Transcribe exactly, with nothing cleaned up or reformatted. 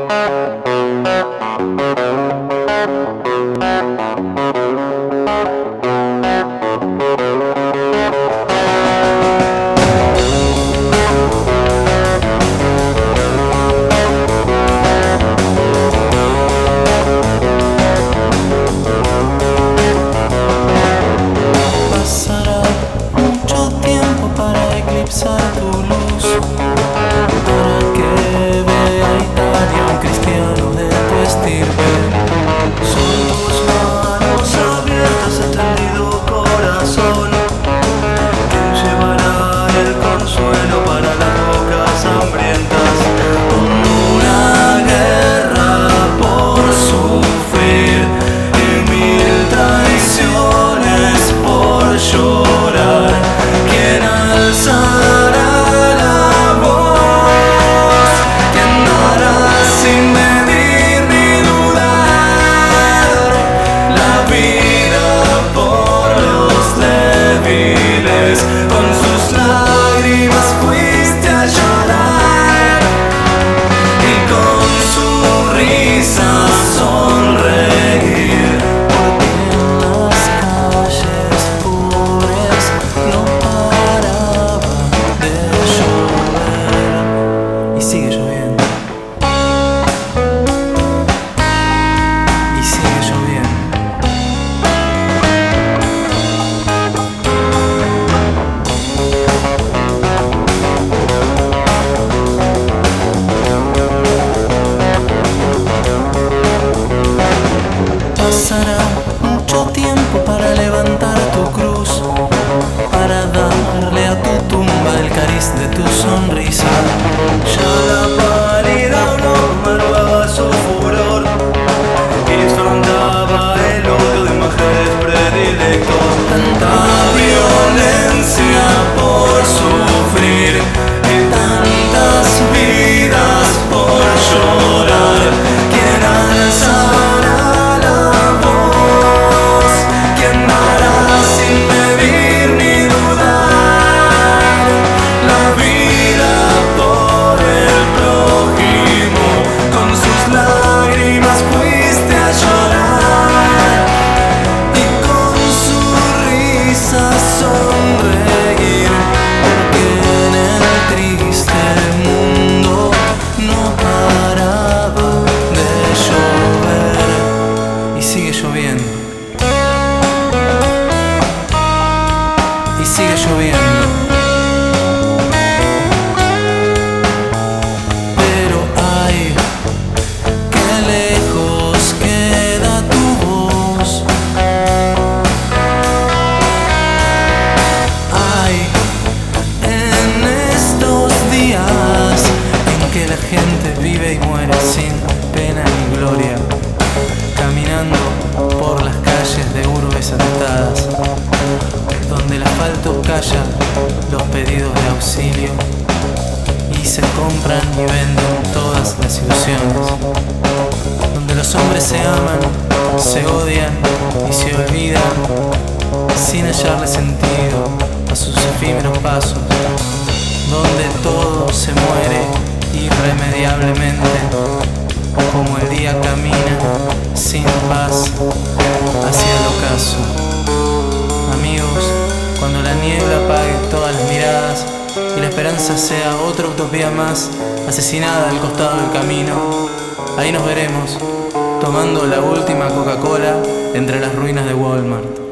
Tu luz para que vea Italia un cristiano de tu estirpe. Son tus manos abiertas, extendido corazón, quien llevará el consuelo para las bocas hambrientas. Una guerra por sufrir y mil traiciones por llorar, quien alza pasará mucho tiempo para levantar tu cruz, para darle a tu tumba el cariz de tu sonrisa. Ya la pálida broma amalgaba su furor y frontaba el odio de mujeres predilectos. Tanta violencia por sufrir y tantas vidas por llorar, ¿quién alzará y sigue lloviendo, pero ay, qué lejos queda tu voz. Ay, en estos días en que la gente vive y muere sin pena ni gloria, caminando por las calles de urbes atestadas, donde el asfalto calla los pedidos de auxilio y se compran y venden todas las ilusiones, donde los hombres se aman, se odian y se olvidan sin hallarle sentido a sus efímeros pasos, donde todo se muere irremediablemente, como el día camina sin paz hacia el ocaso. Amigos, cuando la niebla apague todas las miradas y la esperanza sea otra utopía más asesinada al costado del camino, ahí nos veremos tomando la última Coca-Cola entre las ruinas de Walmart.